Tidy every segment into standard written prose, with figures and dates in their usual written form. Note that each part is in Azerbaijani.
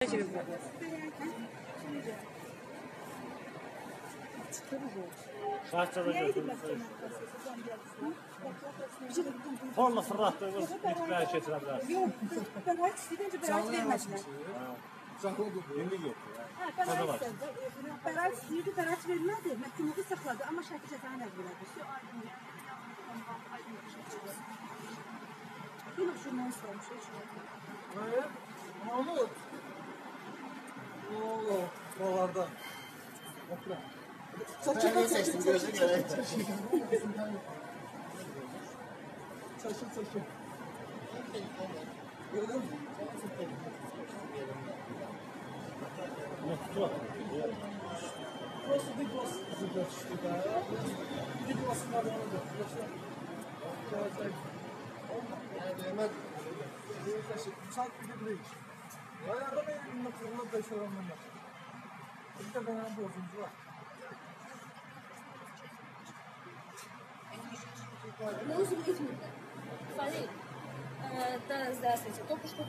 Horla fırlattığımız bitkiler getirebiliriz. Yok, bəraət istəyince bəraət vermədilər. İndi yok. Bəraət istəyirdi, bəraət vermədi. Məhkəmədə saxladı, amma şərti cəzanı ləğv elədi. Yine şundan sormuş. Mahmut. Oo, buralarda. Okra. Saçın. Gördün mü? Burası bir burası işte daha. Bir burası var orada. Yani hemen sanki bir de buraya. Ayarda benim fırına 5 oranım var. Bir de benim bozumcu var. Ну, извините. Смотри, да, здравствуйте. Только что...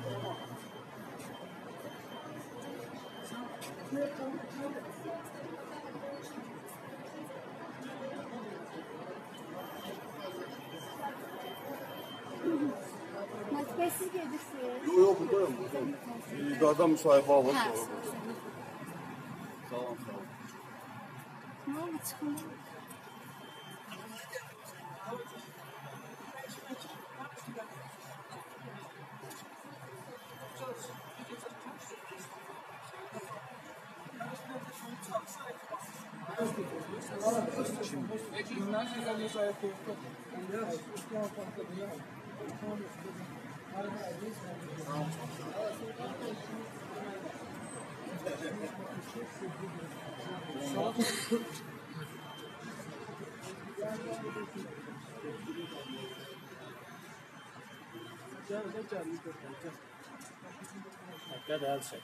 Siz gelirsiniz. Yok, buradayım. İdarda müsahibə alır. Sağ Sağ olun. Ne oldu çıkın? Qədər çək.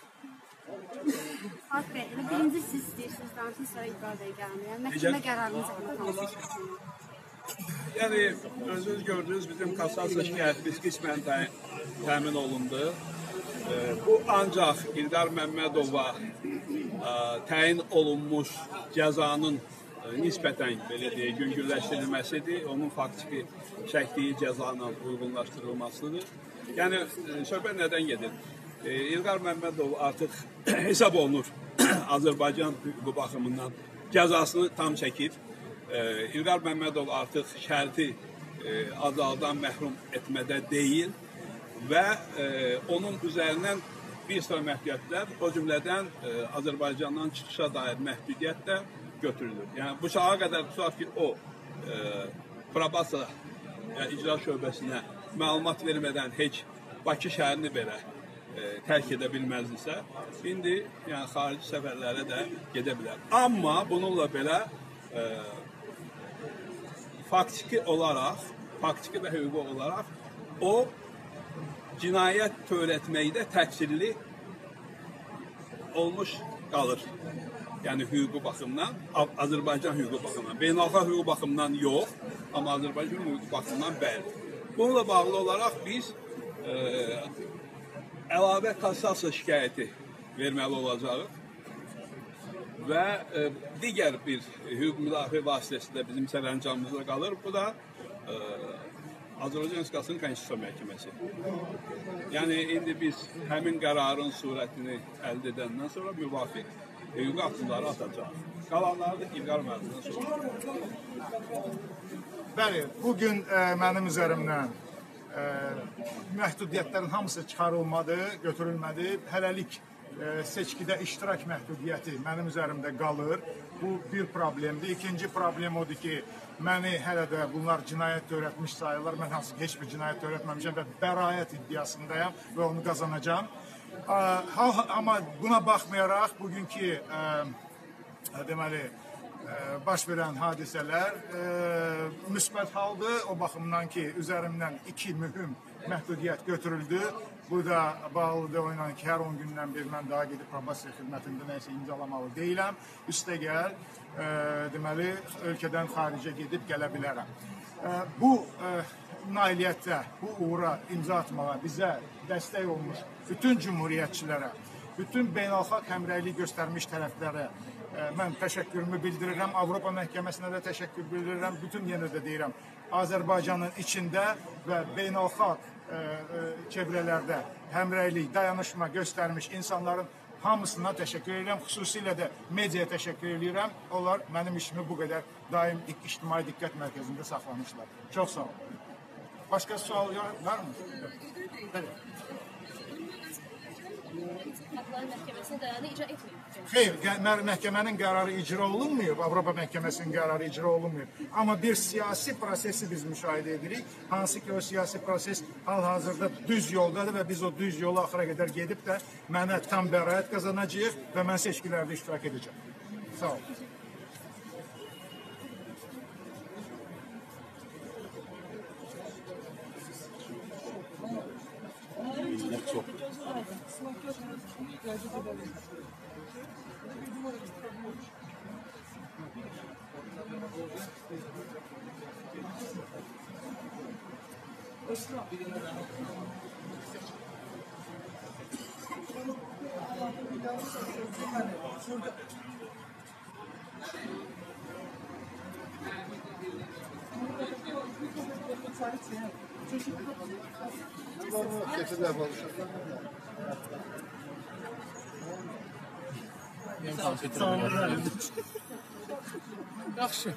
Fuat Bey, birinci siz istəyirsiniz, danışın sonra ifadəyə gəlməyə. Məhkəmə qərarınız haqqında danışırsınız. Yəni, özünüz gördünüz, bizim kassasiya şikayətimiz qismən təmin olundu. Bu ancaq İlqar Məmmədova təyin olunmuş cəzanın nisbətən belə deyək, yüngülləşdirilməsidir. Onun faktiki çəkdiyi cəzanın uyğunlaşdırılmasıdır. Yəni, söhbət nədən gedir? İlqar Məmmədov artıq hesab olunur Azərbaycan hüququ baxımından cəzasını tam çəkib. İlqar Məmmədov artıq şərti azaldan məhrum etmədə deyil və onun üzərindən bir sıra məhdudiyyətlər, o cümlədən Azərbaycandan çıxışa dair məhdudiyyət də götürülür. Yəni, bu çağa qədər tutaq ki, o probasiya icra şöbəsinə məlumat vermədən heç Bakı şəhərini belə tərk edə bilməzdirsə, indi xarici səfərlərə də gedə bilər. Amma bununla belə faktiki və hüquqi olaraq o cinayət törətməkdə təqsirli olmuş qalır. Yəni hüquqi baxımdan, Azərbaycan hüquqi baxımdan, beynəlxalq hüquqi baxımdan yox, amma Azərbaycan hüquqi baxımdan bəli. Bununla bağlı olaraq biz əlavə kassasiya şikayəti verməli olacağıq və digər bir hüquq müdafiə vasitəsi də bizim sərəncamımızda qalır. Bu da Azərbaycan Respublikasının Konstitusiya Məhkəməsi. Yəni, indi biz həmin qərarın surətini əldə edəndən sonra müvafiq hüquqi aktları atacaq. Qalanları da İlqar müəllimdən sonra. Bəli, bugün mənim üzərimdən məhdudiyyətlərin hamısı çıxarılmadı, götürülmədi. Hələlik seçkidə iştirak məhdudiyyəti mənim üzərimdə qalır. Bu bir problemdir. İkinci problem odur ki, məni hələ də bunlar cinayət törətmiş sayılır. Mən hansı heç bir cinayət törətməmişəm və bəraət iddiasındayam və onu qazanacağım. Amma buna baxmayaraq, bugünkü deməli, baş verən hadisələr müsbət haldır. O baxımdan ki, üzərimdən 2 mühüm məhdudiyyət götürüldü. Bu da bağlıdır oyla ki, hər 10 gündən bir mən daha gedib probasiya xidmətində nəysə imzalamalı deyiləm. Üstəgəl, deməli, ölkədən xaricə gedib gələ bilərəm. Bu nailiyyətdə, bu uğura imza atmağa bizə dəstək olmuş bütün cümhuriyyətçilərə, bütün beynəlxalq həmrəylik göstərmiş tərəflərə mən təşəkkürümü bildirirəm. Avropa məhkəməsinə də təşəkkür bildirirəm. Bütün yenə də deyirəm, Azərbaycanın içində və beynəlxalq çevrələrdə həmrəylik, dayanışma göstərmiş insanların hamısına təşəkkür edirəm. Xüsusilə də mediaya təşəkkür edirəm. Onlar mənim işimi bu qədər daim ictimai diqqət mərkəzində saxlamışlar. Çox sağ olun. Başqa sual var mı? Haklar Məhkəməsinin qərarını icra etməyib. Xeyr, məhkəmənin qərarı icra olunmuyor, Avropa məhkəməsinin qərarı icra olunmuyor. Amma bir siyasi prosesi biz müşahidə edirik. Hansı ki, o siyasi proses hal-hazırda düz yoldadır və biz o düz yolu axıra qədər gedib də mənə tam bəraət qazanacağıq və mən seçkilərdə iştirak edəcəm. Sağ olun. Yaxşı.